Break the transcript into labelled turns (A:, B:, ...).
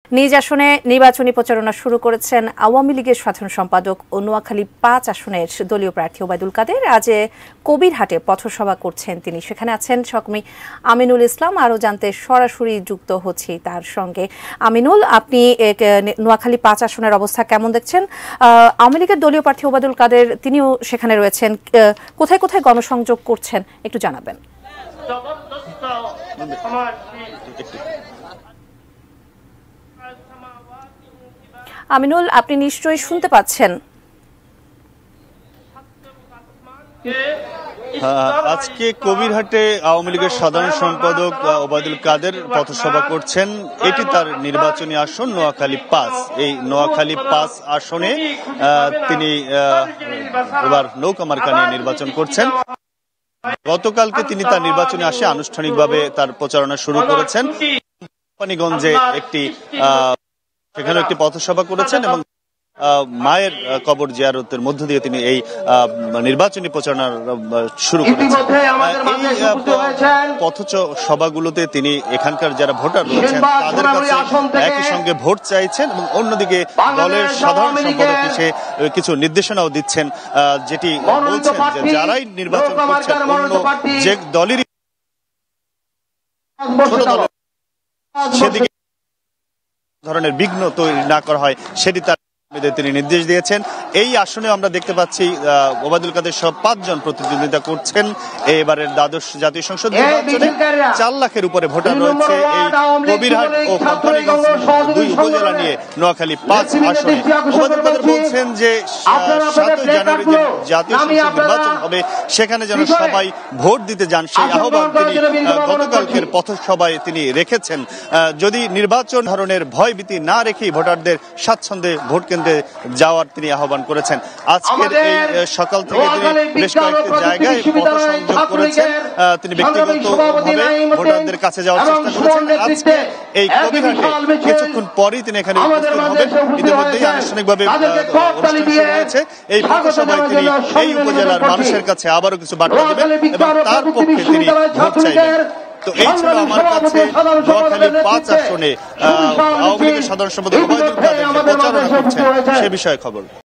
A: নিজ আসনে নির্বাচনী প্রচারণা শুরু করেছেন আওয়ামী লীগের সাধারণ সম্পাদক ও নোয়াখালী ৫ আসনের দলীয় প্রার্থী ওবায়দুল কাদের। আজ কবিরহাটে পথসভা করছেন তিনি। সেখানে আছেন সহকর্মী আমিনুল ইসলাম। আরও জানতে সরাসরি যুক্ত হচ্ছি তার সঙ্গে। আমিনুল, আপনি নোয়াখালী ৫ আসনের অবস্থা কেমন দেখছেন? আওয়ামী লীগের দলীয় প্রার্থী ওবায়দুল কাদের তিনিও সেখানে রয়েছেন। কোথায় কোথায় গণসংযোগ করছেন একটু জানাবেন। আমিনুল, আপনি নিশ্চয়ই শুনতে পাচ্ছেন।
B: আজকে কবিরহাটে আওয়ামী লীগের সাধারণ সম্পাদক ওবায়দুল কাদের পথসভা করছেন। এটি তার নির্বাচনী আসন নোয়াখালী ৫। এই নোয়াখালী ৫ আসনে তিনি এবার নৌকা মার্কা নিয়ে নির্বাচন করছেন। গতকালকে তিনি তার নির্বাচনে আসে আনুষ্ঠানিকভাবে তার প্রচারণা শুরু করেছেন। কোম্পানিগঞ্জে সেখানে একটি পথসভা করেছেন এবং মায়ের কবর জিয়ারতের মধ্য দিয়ে তিনি এই নির্বাচনী প্রচারণা শুরু করেছেন। এই পথসভাগুলোতে তিনি এখানকার যারা ভোটার রয়েছেন তাদের কাছে একই সঙ্গে ভোট চাইছেন এবং অন্যদিকে দলের সাধারণ সম্পাদক হিসেবে কিছু নির্দেশনাও দিচ্ছেন, যেটি বলছেন যে যারাই নির্বাচন করছেন অন্য যে দলেরই সেদিকে ধরনের বিঘ্ন তৈরি না করা হয় সেটি তার তিনি নির্দেশ দিয়েছেন। এই আসনে আমরা দেখতে পাচ্ছি ওবায়দুল কাদের সহ ৫ জন প্রতিদ্বন্দ্বিতা করছেন। এবারের দ্বাদশ জাতীয় সংসদ নির্বাচনে ৪ লাখের উপরে ভোটার রয়েছে এই কবিরহাট ও কোম্পানিগঞ্জ দুই উপজেলা নিয়ে নোয়াখালী ৫ আসনে। ওবায়দুল কাদের বলছেন যে ৭ জানুয়ারি যে জাতীয় সংসদ নির্বাচন হবে সেখানে যেন সবাই ভোট দিতে যান, সেই আহ্বান তিনি গতকালকের পথসভায় তিনি রেখেছেন। যদি নির্বাচন ধরনের ভয়ভীতি না রেখেই ভোটারদের স্বাচ্ছন্দ্যে ভোট যাওয়ার তিনি আহ্বান করেছেন। আজকের এই সকাল থেকে তিনি বেশ কয়েকটি জায়গায় পথসংযোগ করেছেন। তিনি ব্যক্তিগতভাবে ভোটারদের কাছে যাওয়ার চেষ্টা করেছেন। আজকে এই কবিরহাটে কিছুক্ষণ পরেই তিনি এখানে উপস্থিত হবেন। ইতিমধ্যেই আনুষ্ঠানিকভাবে অনুষ্ঠান শুরু হয়েছে। এই পথসভায় তিনি এই উপজেলার মানুষের কাছে আবারও কিছু বার্তা দেবেন এবং তার পক্ষে তিনি ভোট চাইবেন। তো এই ছিল আমার কাছে নোয়াখালী ৫ আসনে আওয়ামী লীগের সাধারণ সম্পাদক ওবায়দুল কাদের প্রচারণা করছেন সে বিষয়ে খবর।